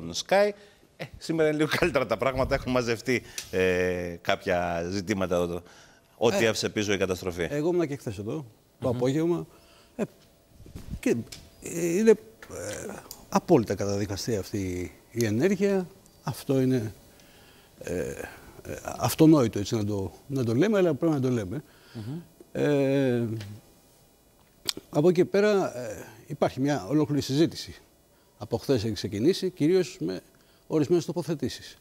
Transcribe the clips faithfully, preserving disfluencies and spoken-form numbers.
τον Sky. Ε, σήμερα είναι λίγο καλύτερα τα πράγματα. Έχουν μαζευτεί ε, κάποια ζητήματα εδώ. Ό,τι ε, άφησε πίσω η καταστροφή. Εγώ ήμουν και χθες εδώ, το mm-hmm. απόγευμα. Ε, και είναι ε, απόλυτα καταδικαστή αυτή η ενέργεια. Αυτό είναι ε, ε, αυτονόητο έτσι να το, να το λέμε, αλλά πρέπει να το λέμε. Mm-hmm. ε, από εκεί και πέρα ε, υπάρχει μια ολόκληρη συζήτηση. Από χθες έχει ξεκινήσει, κυρίως με ορισμένες τοποθετήσεις.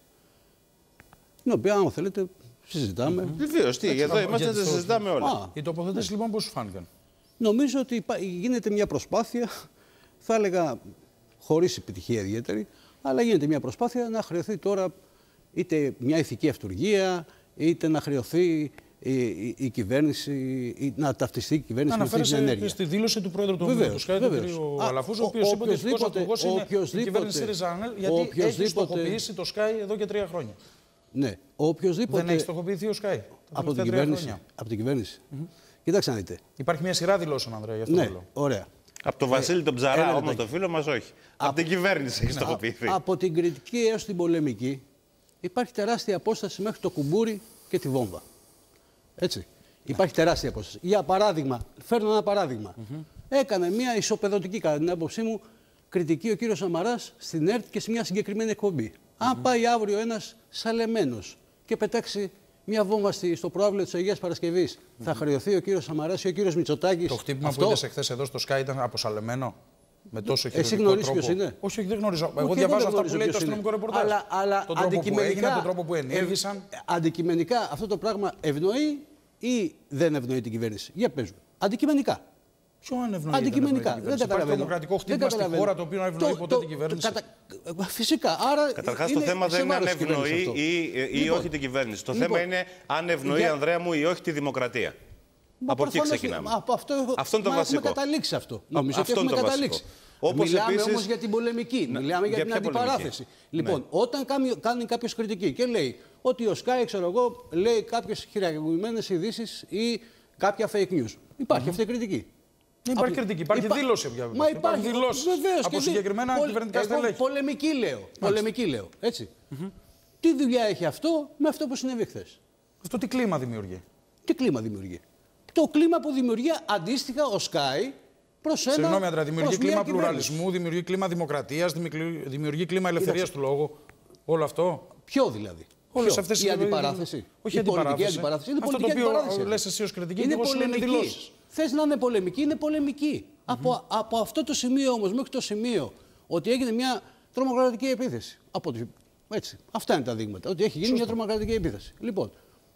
Την οποία, αν θέλετε, συζητάμε. Mm-hmm. Βεβαίως, τι, έτσι, εδώ είμαστε να τα συζητάμε όλα. Α, οι τοποθετήσεις λοιπόν πώς σου φάνηκαν? Νομίζω ότι γίνεται μια προσπάθεια, θα έλεγα χωρίς επιτυχία ιδιαίτερη, αλλά γίνεται μια προσπάθεια να χρεωθεί τώρα είτε μια ηθική αυτουργία, είτε να χρεωθεί η, η, η κυβέρνηση, η, να ταυτιστεί η κυβέρνηση με αυτή την ενέργεια. Στη δήλωση του πρόεδρου του Sky, του κ. Αλαφούζου, ο οποίος είπε ότι ο ηθικός αυτουργός είναι η κυβέρνηση ΣΥΡΙΖΑ, γιατί έχει στοχοποιήσει το Sky εδώ και τρία χρόνια. Ναι, οποιοσδήποτε... Δεν έχει στοχοποιηθεί ο Sky από την κυβέρνηση. Από την κυβέρνηση. Mm-hmm. Κοιτάξτε να δείτε. Υπάρχει μια σειρά δηλώσεων, Ανδρέα, γι' αυτό ναι, λέω. Ωραία. Από τον Βασίλη τον Ψαρά, όμως το φίλο μας όχι. Από την κυβέρνηση έχει στοχοποιηθεί. Από την κριτική έως την πολεμική υπάρχει τεράστια απόσταση μέχρι το κουμπούρι και τη βόμβα. Έτσι. Υπάρχει τεράστια απόσταση. Για παράδειγμα, φέρνω ένα παράδειγμα. Mm-hmm. Έκανε μια ισοπεδωτική, κατά την άποψή μου, κριτική ο κύριος Σαμαράς στην ΕΡΤ και σε μια συγκεκριμένη εκπομπή. Mm-hmm. Αν πάει αύριο ένας σαλεμένος και πετάξει μια βόμβα στο προάβλιο της Αγίας Παρασκευής, mm-hmm. θα χρεωθεί ο κύριος Σαμαράς ή ο κύριος Μητσοτάκης? Το χτύπημα αυτό... που είδες εχθές εδώ στο Sky ήταν αποσαλεμένο? Με τόσο Εσύ γνωρίζεις ποιος είναι? Όχι, όχι, δεν γνωρίζω. Εγώ διαβάζω αυτά που λέει το αστυνομικό ρεπορτάζ. Αλλά, αλλά τον τρόπο που έγινε, τον τρόπο που ενέργησαν. Ε, αντικειμενικά αυτό το πράγμα ευνοεί ή δεν ευνοεί την κυβέρνηση? Για πες μου. Αντικειμενικά. Ποιο αν ευνοεί? Αντικειμενικά. Δεν, δεν καταλαβαίνω. Υπάρχει δημοκρατικό χτύπημα στη χώρα το οποίο ευνοεί ποτέ την κυβέρνηση? Φυσικά. Άρα καταρχάς το θέμα δεν είναι αν ευνοεί ή όχι την κυβέρνηση. Το θέμα είναι αν ευνοεί, Ανδρέα μου, ή όχι τη δημοκρατία. Μα από εκεί ξεκινάμε. Από αυτό, αυτό είναι το βασικό. Έχουμε καταλήξει αυτό. Νομίζω ότι έχουμε καταλήξει. Όπως Μιλάμε επίσης... όμως για την πολεμική, να, μιλάμε για, για την αντιπαράθεση. Πολεμική. Λοιπόν, ναι. όταν κάνει, κάνει κάποιος κριτική και λέει ότι ο Sky, ξέρω εγώ, λέει κάποιες χειραγωγημένες ειδήσεις ή κάποια fake news. Υπάρχει mm-hmm. αυτή η κριτική. Δεν υπάρχει από... κριτική, υπάρχει Υπά... δήλωση. Για... Μα υπάρχει δηλώσεις από και συγκεκριμένα πολ... κυβερνητικά στελέχη. Πολεμική λέω. Πολεμική λέω. Έτσι. Mm-hmm. Τι δουλειά έχει αυτό με αυτό που συνέβη χθες? Αυτό τι κλίμα δημιουργεί? Τι κλίμα δημιουργεί? Το κλίμα που δημιουργεί αντίστοιχα ο Sky. Συγγνώμη, Αντρέα, δημιουργεί κλίμα πλουραλισμού, δημιουργεί κλίμα δημοκρατίας, δημιουργεί κλίμα ελευθερίας του λόγου. Όλο αυτό. Ποιο δηλαδή? Όλες αυτές η αντιπαράθεση. Όχι η αντιπαράθεση. αντιπαράθεση. Είναι αυτό το οποίο λες εσύ ως κριτική και εγώ λένε δηλώσεις. Θες να είναι πολεμική, είναι πολεμική. Mm-hmm. Από, από αυτό το σημείο όμως μέχρι το σημείο ότι έγινε μια τρομοκρατική επίθεση. Από το, έτσι. Αυτά είναι τα δείγματα. Ότι έχει γίνει Σωστό. μια τρομοκρατική επίθεση. Λοιπόν,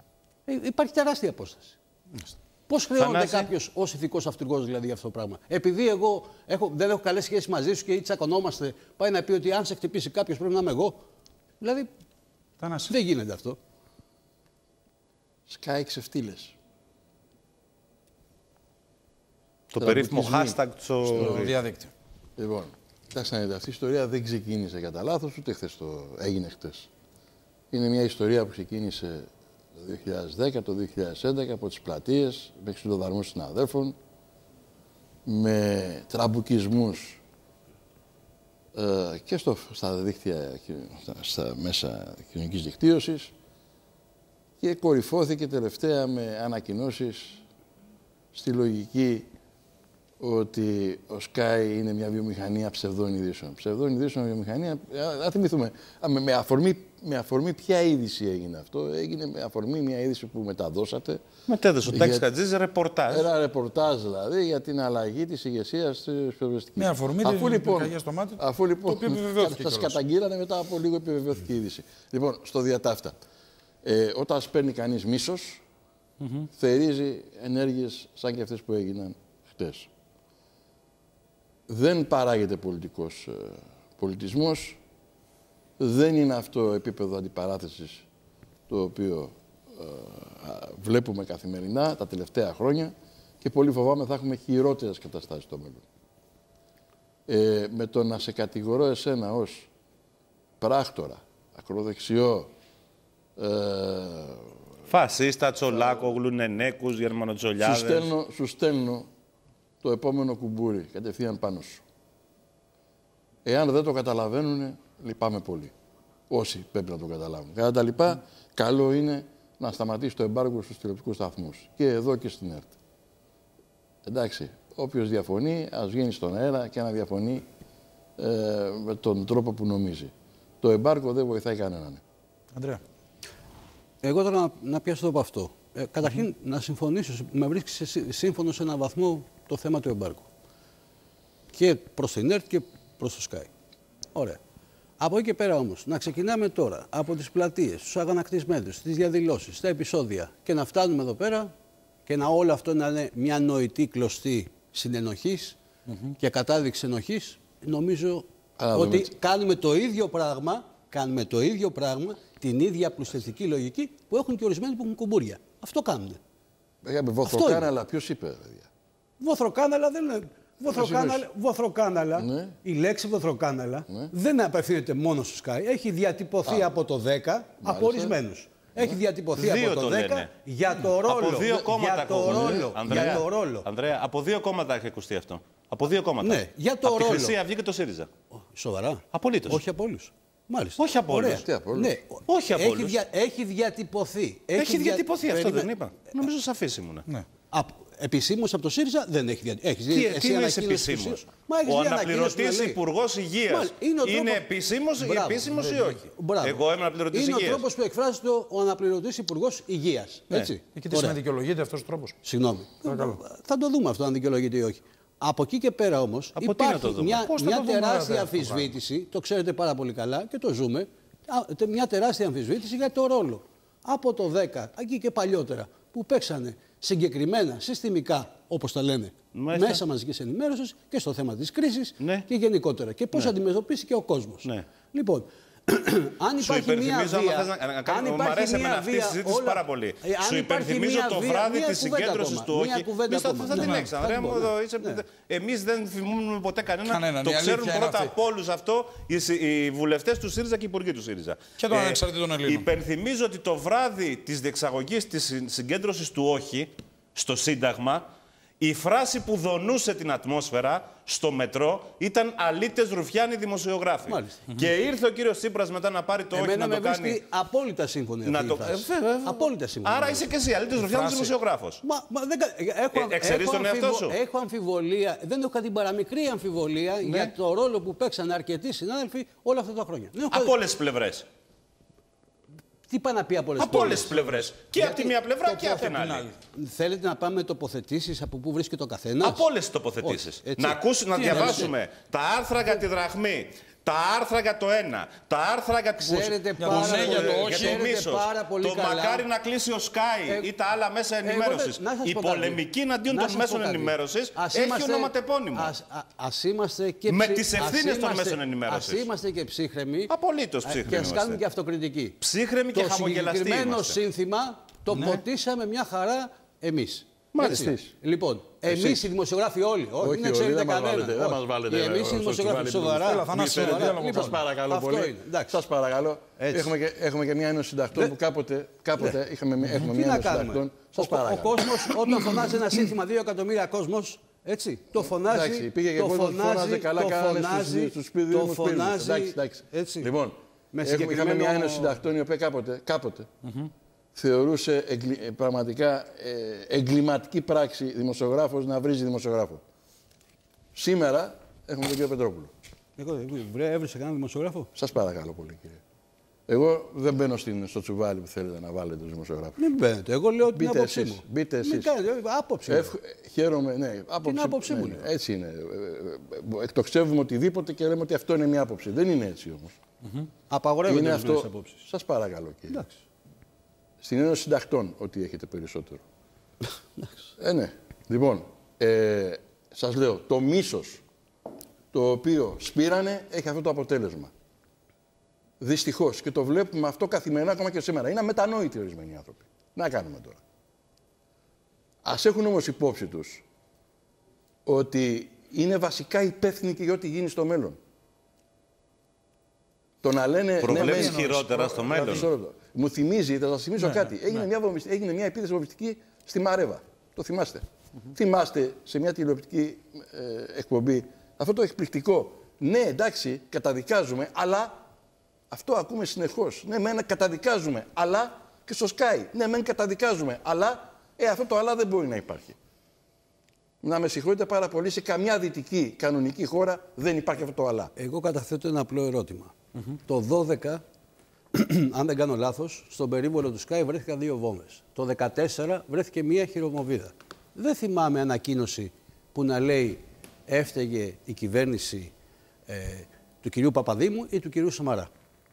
υπάρχει τεράστια απόσταση. Mm-hmm. Πώς χρεώνεται κάποιος ως ηθικός αυτουργός δηλαδή για αυτό το πράγμα? Επειδή εγώ έχω, δεν έχω καλές σχέσεις μαζί σου και τσακωνόμαστε, πάει να πει ότι αν σε χτυπήσει κάποιος πρέπει να είμαι εγώ? Δηλαδή, Θανάση. δεν γίνεται αυτό. Sky ξεφτύλες. Το περίφημο hashtag στο, στο διαδίκτυο. Λοιπόν, κοιτάξτε να δείτε, αυτή η ιστορία δεν ξεκίνησε κατά λάθος, ούτε χθες το έγινε χθες. Είναι μια ιστορία που ξεκίνησε το δύο χιλιάδες δέκα, το δύο χιλιάδες έντεκα, από τις πλατείες, με ξυλοδαρμούς συναδέλφων, με τραμπουκισμούς ε, και στο, στα δίκτυα, στα, στα μέσα κοινωνικής δικτύωσης και κορυφώθηκε τελευταία με ανακοινώσεις στη λογική ότι ο Sky είναι μια βιομηχανία ψευδών ειδήσεων. Ψευδών ειδήσεων βιομηχανία, να θυμηθούμε, με, με, αφορμή, με αφορμή ποια είδηση έγινε αυτό? Έγινε με αφορμή μια είδηση που μεταδώσατε. Μετέδωσε ο Τάκης Χατζής ρεπορτάζ. Ένα ρεπορτάζ δηλαδή για την αλλαγή της ηγεσίας της πυροσβεστικής. Με αφορμή αφού, την λοιπόν, στο μάτι, αφού λοιπόν σας κιόλας. καταγγείλανε, μετά από λίγο επιβεβαιώθηκε η είδηση. Λοιπόν, στο διατάφτα. Ε, όταν παίρνει κανείς μίσος, mm-hmm. θερίζει ενέργειες σαν και αυτές που έγιναν χτες. Δεν παράγεται πολιτικός ε, πολιτισμός, δεν είναι αυτό επίπεδο αντιπαράθεσης το οποίο ε, βλέπουμε καθημερινά τα τελευταία χρόνια και πολύ φοβάμαι θα έχουμε χειρότερες καταστάσεις στο μέλλον. Ε, με το να σε κατηγορώ εσένα ως πράκτορα, ακροδεξιό, ε, φασίστα, Τσολάκογλου, Νενέκους, Γερμανοτσολιάδες. Σου στέλνω, σου στέλνω το επόμενο κουμπούρι κατευθείαν πάνω σου. Εάν δεν το καταλαβαίνουν, λυπάμαι πολύ. Όσοι πρέπει να το καταλάβουν. Κατά τα λοιπά, mm. καλό είναι να σταματήσει το εμπάργκο στους τηλεοπτικούς σταθμούς. Και εδώ και στην ΕΡΤ. Εντάξει, όποιος διαφωνεί, ας βγαίνει στον αέρα και να διαφωνεί ε, με τον τρόπο που νομίζει. Το εμπάργκο δεν βοηθάει κανέναν. Ανδρέα. Εγώ τώρα να, να πιάσω από αυτό. Ε, καταρχήν, mm-hmm. να συμφωνήσω, με βρίσκει σύμφωνο σε έναν βαθμό το θέμα του εμπάργκου. Και προς την ΕΡΤ και προς το Sky. Ωραία. Από εκεί και πέρα όμως, να ξεκινάμε τώρα από τις πλατείες, τους αγανακτισμένους, τις διαδηλώσεις, τα επεισόδια και να φτάνουμε εδώ πέρα και να όλο αυτό να είναι μια νοητή κλωστή συνενοχής mm-hmm. και κατάδειξη ενοχής, νομίζω Α, ότι δούμε. κάνουμε το ίδιο πράγμα, κάνουμε το ίδιο πράγμα, την ίδια πλουστευτική λογική που έχουν και ορισμένοι που έχουν κουμπούρια. Αυτό κάνουν. Είχαμε βοθροκάναλα, ποιος είπε, παιδιά. Βοθροκάναλα δεν είναι. Βοθροκάναλα, βοθροκάναλα ναι. η λέξη βοθροκάναλα ναι. δεν απευθύνεται μόνο στο Sky. Έχει διατυπωθεί Α, από το δέκα μάλιστα. από ορισμένους. Ναι. Έχει διατυπωθεί δύο από το, το δέκα λένε. για το ρόλο. Από δύο κόμματα για το ρόλο. Ανδρέα, για το ρόλο. Ανδρέα, από δύο κόμματα έχει ακουστεί αυτό. Από δύο κόμματα. Ναι, για το από ρόλο. τη Χρυσή Αυγή και το ΣΥΡΙΖΑ. Σοβαρά. Απολύτως. Όχι από όλους. Μάλιστα. Όχι από όλους. Ναι. Όχι από όλους. Έχει, δια, έχει διατυπωθεί. Έχει, έχει διατυπωθεί αυτό, δεν είπα. Νομίζω σαφής ήμουνα. Ναι. Επισήμως από το ΣΥΡΙΖΑ δεν έχει διατυπωθεί. Τι, τι είναι επισήμως. Ο αναπληρωτής υπουργός υγείας είναι, είναι επισήμως ή επίσημος ή όχι. Μπράβο. Εγώ ήμουν αναπληρωτής υγείας. Είναι ο τρόπος που εκφράζεται ο αναπληρωτής υπουργός υγείας. Ναι. Έτσι. Και τι σημαίνει δικαιολογείται αυτός ο τρόπος. Συγγνώμη. Θα το δούμε αυτό αν δικαιολογείται ή όχι. Από εκεί και πέρα όμως υπάρχει μια, μια τεράστια αμφισβήτηση, το ξέρετε πάρα πολύ καλά και το ζούμε, μια τεράστια αμφισβήτηση για το ρόλο. Από το δέκα, εκεί και παλιότερα, που παίξανε συγκεκριμένα, συστημικά, όπως τα λένε, Μάλιστα. μέσα μαζικής ενημέρωσης και στο θέμα της κρίσης ναι. και γενικότερα. Και πώς ναι. αντιμετωπίστηκε ο κόσμος. Ναι. Λοιπόν, αν υπάρχει μια βία... Μου αρέσει εμένα αυτή η συζήτηση όλα... πάρα πολύ. Ε, Σου υπενθυμίζω το βία, βράδυ της συγκέντρωσης του Όχι. Θα, θα την έχεις, Ανδρέα μου. Εμείς δεν θυμούμε ποτέ κανένα. Το ξέρουν πρώτα από όλους αυτό οι βουλευτές του ΣΥΡΙΖΑ και οι υπουργοί του ΣΥΡΙΖΑ. Και τον ανεξαρτήτων Ελλήνων. Υπενθυμίζω ότι το βράδυ της διεξαγωγής της συγκέντρωσης του Όχι στο Σύνταγμα, η φράση που δονούσε την ατμόσφαιρα στο μετρό ήταν «Αλήτες Ρουφιάνοι δημοσιογράφοι». Μάλιστα. Και ήρθε ο κύριος Τσίπρας μετά να πάρει το Εμένα Όχι να το κάνει... Εμένα με απόλυτα σύμφωνη αυτή το... η φράση. Ε, βέβαια. Απόλυτα σύμφωνη. Άρα είσαι και εσύ αλήτες Ρουφιάνοι δημοσιογράφος. Μα, μα δεν... έχω, ε, εξαιρείς τον αμφιβο... εαυτό σου. Έχω αμφιβολία, δεν έχω την παραμικρή αμφιβολία ναι. για το ρόλο που παίξαν αρκετοί συνάδελφοι όλα αυτά τα χρόνια. Από όλες τις πλευρές. Τι πάει να πει από όλες τις πλευρές. πλευρές. Και Γιατί από τη μία πλευρά και από την άλλη. άλλη. Θέλετε να πάμε τοποθετήσεις από πού βρίσκεται ο καθένας. Από όλες τις τοποθετήσεις. Να, ακούς, να διαβάσουμε είναι. τα άρθρα για τη δραχμή, τα άρθρα για το ένα, τα άρθρα για, ξέρετε που, πάρα που, πολύ, για το, για το μίσος, το καλά. μακάρι να κλείσει ο Sky ε, ή τα άλλα μέσα ενημέρωσης. Ε, η πολεμική εναντίον των μέσων ενημέρωσης έχει ονοματεπώνυμο. Ας είμαστε και με τις ευθύνες των μέσων ενημέρωσης. Ας είμαστε και ψύχρεμοι. Απολύτως ψύχρεμοι. Και ας κάνουμε και αυτοκριτική. Ψύχρεμοι και χαμογελαστοί. Το συγκεκριμένο σύνθημα το ποτίσαμε μια χαρά εμείς. Μάλιστα. Λοιπόν, εμείς οι δημοσιογράφοι όλοι. Όχι, δεν ξέρετε κανένα. Δεν μας βάλετε. Εμείς οι δημοσιογράφοι σοβαρά. Σας παρακαλώ πολύ. Σας παρακαλώ. Έχουμε και μια ένωση συντακτών που κάποτε έχουμε μια ένωση συντακτών. Σας παρακαλώ. Ο κόσμος, όταν φωνάζει ένα σύνθημα δύο εκατομμύρια κόσμος, έτσι, το φωνάζει. Εντάξει, πήγε και κόσμο που φώναζε καλά κάνανε στους σπίτι μου. Λοιπόν, είχαμε μια ένωση συντακτών η οποία κάποτε θεωρούσε εγκλη... πραγματικά ε, εγκληματική πράξη δημοσιογράφος να βρίζει δημοσιογράφο. Σήμερα έχουμε τον κύριο Πετρόπουλο. Εγώ έβρισα κανένα δημοσιογράφο. Σας παρακαλώ πολύ, κύριε. Εγώ δεν μπαίνω στην, στο τσουβάλι που θέλετε να βάλετε τους δημοσιογράφους. Μην μπαίνετε. Εγώ λέω την άποψή εσείς, μου. Μπείτε εσείς. Μην κάνετε, άποψη μου. Εφ, χαίρομαι, ναι. Άποψη, την άποψή ναι, μου. Ναι, έτσι είναι. Εκτοξεύουμε οτιδήποτε και λέμε ότι αυτό είναι μια άποψη. Δεν είναι έτσι όμως. Mm-hmm. Απαγορεύεται αυτό... απόψεις. Σας παρακαλώ, κύριε. Εντάξει. Στην Ένωση Συντακτών ότι έχετε περισσότερο. ε, ναι. Λοιπόν, ε, σας λέω, το μίσος το οποίο σπήρανε έχει αυτό το αποτέλεσμα. Δυστυχώς. Και το βλέπουμε αυτό καθημερινά ακόμα και σήμερα. Είναι αμετανόητοι ορισμένοι άνθρωποι. Να κάνουμε τώρα. Ας έχουν όμως υπόψη τους ότι είναι βασικά υπεύθυνοι και για ό,τι γίνει στο μέλλον. Το να λένε... Προβλέψεις ναι, χειρότερα στο μέλλον. Μου θυμίζει, θα σας θυμίσω ναι, κάτι. Ναι. Έγινε, μια βομβισ... Έγινε μια επίθεση βομβιστική στη Μαρέβα. Το θυμάστε. Mm-hmm. Θυμάστε σε μια τηλεοπτική ε, εκπομπή αυτό το εκπληκτικό. Ναι, εντάξει, καταδικάζουμε, αλλά Αυτό ακούμε συνεχώς. Ναι, μεν καταδικάζουμε, αλλά και στο Sky. Ναι, μεν καταδικάζουμε, αλλά ε, αυτό το αλλά δεν μπορεί να υπάρχει. Να με συγχωρείτε πάρα πολύ, σε καμιά δυτική κανονική χώρα δεν υπάρχει αυτό το αλλά. Εγώ καταθέτω ένα απλό ερώτημα. Mm-hmm. Το δώδεκα, αν δεν κάνω λάθος, στον περίβολο του Sky βρέθηκαν δύο βόμβες. Το δεκατέσσερα βρέθηκε μία χειρομοβίδα. Δεν θυμάμαι ανακοίνωση που να λέει έφταιγε η κυβέρνηση ε, του κυρίου Παπαδήμου ή του κυρίου Σαμαρά.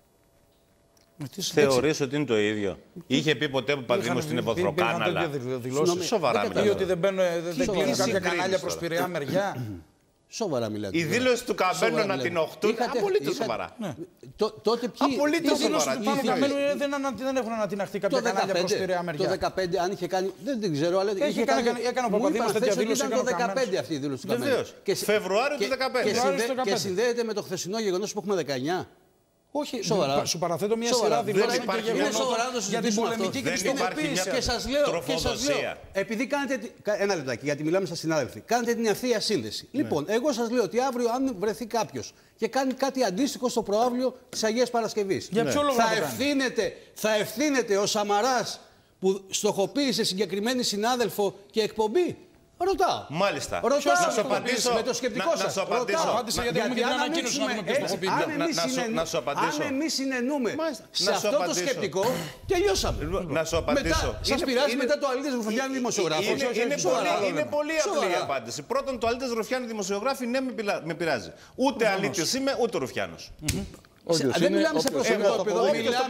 Θεωρείς ότι είναι το ίδιο. Είχε πει ποτέ ο Παπαδήμος στην Ευωδροκάναλα. Σοβαρά μιλάτε. Ή ότι δεν κλείνουν κάποια κανάλια προς πειραιά μεριά. Σοβαρά μιλάτε. Η δήλωση του Καμπένου να την οχτούν. Απολύτως σοβαρά. Απολύτως σοβαρά. Δεν έχουν ανατιναχθεί κάποια κανάλια προς πειραιά μεριά. Το δεκαπέντε, αν είχε κάνει. Δεν την ξέρω, αλλά. Έκανε ο Παπαδήμος τέτοια δήλωση. Ήταν το δεκαπέντε αυτή η δήλωση του Καμπένου. Βεβαίως. Φεβρουάριο του δεκαπέντε. Και συνδέεται με το χθεσινό γεγονός που έχουμε δεκαεννιά. Όχι, σοβαρά. Σου παραθέτω μια σειρά δηλώσεων για την πολεμική και τηνοποίηση. Και σας λέω, και σας λέω, επειδή κάνετε. Ένα λεπτάκι, γιατί μιλάμε στα συνάδελφοι. Κάνετε την ευθεία σύνδεση. Ναι. Λοιπόν, εγώ σας λέω ότι αύριο, αν βρεθεί κάποιος και κάνει κάτι αντίστοιχο στο προαύλιο της Αγίας Παρασκευής, για ποιο λόγο θα, ευθύνεται, θα ευθύνεται ο Σαμαράς που στοχοποίησε συγκεκριμένη συνάδελφο και εκπομπή. Ρωτάω. Μάλιστα. Ρωτάω. Να σου απαντήσω. Με το σκεπτικό σας. Να σου απαντήσω. Απάντησα γιατί έχουμε και την ανακοίνωση να δούμε ποιος το κοπεί. Να σου απαντήσω. Αν εμείς συνενούμε σε αυτό το σκεπτικό, τελειώσαμε. Να σου απαντήσω. Σας πειράζει μετά το Αλίτες Ρουφιάνη δημοσιογράφος? Είναι πολύ απλή η απάντηση. Πρώτον, το Αλίτες Ρουφιάνη δημοσιογράφη, ναι, με πειράζει. Ούτε Αλίτης είμαι, ούτε Ρουφιάνος. Δεν μιλάμε σε προσωπικό επίπεδο.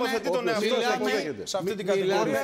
Σε αυτή την κατηγορία.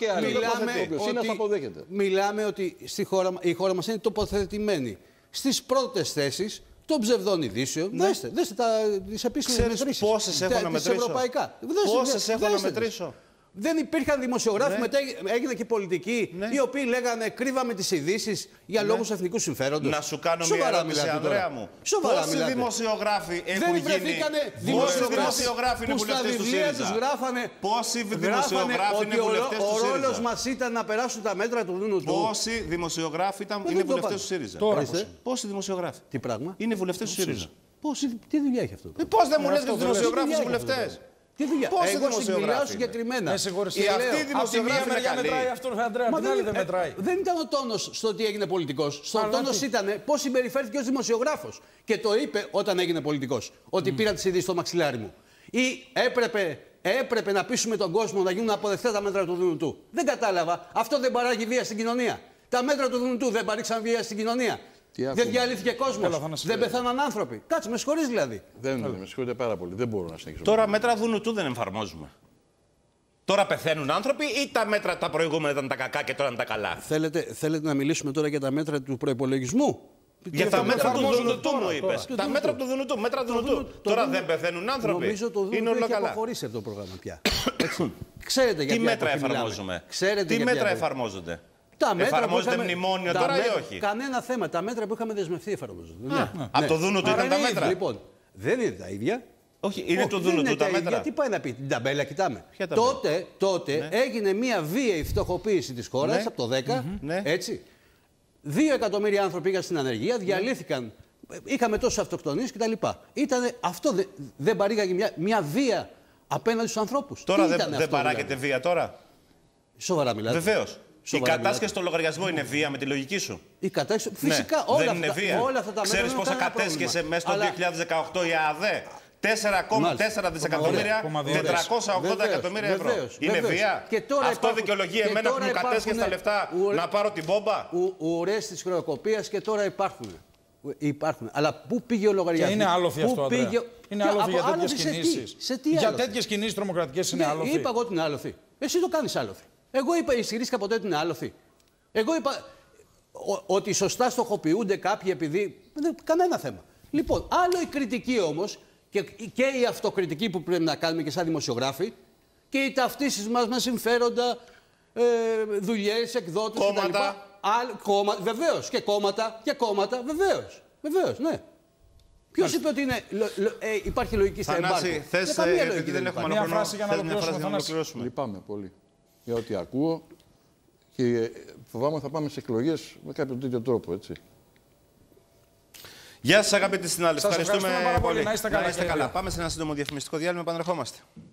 Μιλάμε ότι η χώρα μας είναι τοποθετημένη στις πρώτες θέσεις των ψευδών ειδήσεων. Δέστε, δέστε τις επίσημες μετρήσεις. Πόσες έχω να μετρήσω. Πόσες έχω να μετρήσω. Δεν υπήρχαν δημοσιογράφοι, ναι. Μετά έγινε και πολιτικοί, ναι. Οι οποίοι λέγανε κρύβαμε τις ειδήσεις για ναι. λόγους εθνικού συμφέροντος. Να σου κάνω μια ερώτηση, Ανδρέα μου. Σοβαρά πόσοι μιλάτε. Δημοσιογράφοι έχουν δεν γίνει. Πόσοι δημοσιογράφοι είναι βουλευτές του ΣΥΡΙΖΑ. Γράφανε, πόσοι δημοσιογράφοι είναι βουλευτές του ΣΥΡΙΖΑ. Ο ρόλος μας ήταν να περάσουν τα μέτρα του Δούνου του. Πόσοι δημοσιογράφοι είναι βουλευτές του ΣΥΡΙΖΑ. Πόσοι δημοσιογράφοι. Τι πράγμα. Είναι βουλευτές του ΣΥΡΙΖΑ. Τι δουλειά έχει αυτό. Πώς δεν μου λες για τους δημοσιογράφους βουλευτές. Τι δουλειά. Εγώ μιλάω συγκεκριμένα. Αυτή η δημοσιογράφη μεριά μετράει αυτό, Ανδρέα, την άλλη δεν μετράει. Δεν ήταν ο τόνος στο ότι έγινε πολιτικός. Στο τόνος ήταν πώς συμπεριφέρθηκε ως δημοσιογράφος. Και το είπε όταν έγινε πολιτικός. Ότι πήρα τις ειδήσεις στο μαξιλάρι μου. Ή έπρεπε, έπρεπε να πείσουμε τον κόσμο να γίνουν αποδεκτά τα μέτρα του Δούνου του. Δεν κατάλαβα. Αυτό δεν παράγει βία στην κοινωνία. Τα μέτρα του Δούνου του δεν παρήξαν βία στην κοινωνία. Δεν διαλύθηκε κόσμος. Δεν πεθάναν άνθρωποι. Κάτσε, με συγχωρείς δηλαδή. Δεν με συγχωρείτε πάρα πολύ. Δεν μπορώ να συνεχίσω. Τώρα μέτρα Δούνου του δεν εφαρμόζουμε. Τώρα πεθαίνουν άνθρωποι ή τα μέτρα τα προηγούμενα ήταν τα κακά και τώρα είναι τα καλά. Θέλετε, θέλετε να μιλήσουμε τώρα για τα μέτρα του προϋπολογισμού. Για τα μέτρα του Δούνου του μου είπες. Τα μέτρα του Δούνου του. Μέτρα του Δούνου του. Τώρα δεν πεθαίνουν άνθρωποι. Νομίζω το Δούνου του έχει αποχωρήσει αυτό το πρόγραμμα πια. Ξέρετε τι μέτρα εφαρμόζουμε. Τι μέτρα εφαρμόζονται. Εφαρμόζεται μνημόνιο τώρα ή όχι. Κανένα θέμα. Τα μέτρα που είχαμε δεσμευτεί εφαρμόζονται. Ναι. Ναι. Από το Δούνου του ήταν τα μέτρα. Λοιπόν, δεν είναι τα ίδια. Όχι, είναι το Δούνου του τα μέτρα. Γιατί πάει να πει την ταμπέλα, κοιτάμε. Τότε, τότε ναι. έγινε μια βίαιη φτωχοποίηση της χώρας ναι. από το δέκα. Mm-hmm. Ναι. Έτσι. Δύο εκατομμύρια άνθρωποι πήγαν στην ανεργία, διαλύθηκαν. Ναι. Είχαμε τόσες αυτοκτονίες κτλ. Ήτανε, αυτό δε, δεν παρήγαγε μια, μια βία απέναντι στους ανθρώπους. Τώρα δεν δε παράγεται δηλαδή. Βία τώρα. Σοβαρά μιλάτε. Βεβαίως. Η κατάσχεση στο λογαριασμό είναι βία με τη λογική σου. Η κατάσχεση. Φυσικά ναι, όλα, δεν είναι αυτά, βία. όλα αυτά τα μέτρα. Ξέρεις πόσα κατέσχεσε μέσα στο Αλλά... δύο χιλιάδες δεκαοκτώ η ΑΔΕ. τέσσερα κόμμα τέσσερα δισεκατομμύρια, τετρακόσια ογδόντα εκατομμύρια ευρώ. Βεβαίως, είναι βεβαίως. βία. Αυτό υπάρχουν, δικαιολογεί εμένα που μου κατέσχεσε τα λεφτά ουρε... να πάρω την μπόμπα. Ουρές της χρεοκοπίας και τώρα υπάρχουν. Υπάρχουν. Αλλά πού πήγε ο λογαριασμός. Και είναι άλοφη αυτό, Ανδρέα. Πήγε... Είναι άλοφη για τέτοιες κινήσεις. Για τέτοιες κινήσεις τρομοκρατικές είναι άλοφη. Είπα εγώ ότι είναι άλοφη. Εσύ το κάνεις άλοφη. Εγώ είπα, ισχυρίστηκα ποτέ ότι είναι άλοφη. Εγώ είπα ότι σωστά στοχοποιούνται κάποιοι επειδή. Δεν, κανένα θέμα. Λοιπόν, άλλο η κριτική όμως και, και η αυτοκριτική που πρέπει να κάνουμε και σαν δημοσιογράφοι και οι ταυτίσεις μας με συμφέροντα, ε, δουλειές, εκδότες κτλ. Κόμμα, βεβαίως και κόμματα και κόμματα, βεβαίως. Βεβαίως, ναι. Ποιος είπε ότι είναι, λο, λο, ε, υπάρχει λογική στα εμπάρκο. Θανάση, θες, ε, επειδή δεν έχουμε μια φράση για να ολοκληρώσουμε. Λυπάμαι πολύ για ό,τι ακούω και φοβάμαι θα πάμε σε εκλογές με κάποιο τέτοιο τρόπο, έτσι. Γεια σας αγαπητοί συνάδελφοι. Ευχαριστούμε, ευχαριστούμε πάρα πολύ. πολύ. Να είστε καλά. Να είστε καλά. Πάμε σε ένα σύντομο διαφημιστικό διάλειμμα, επανερχόμαστε.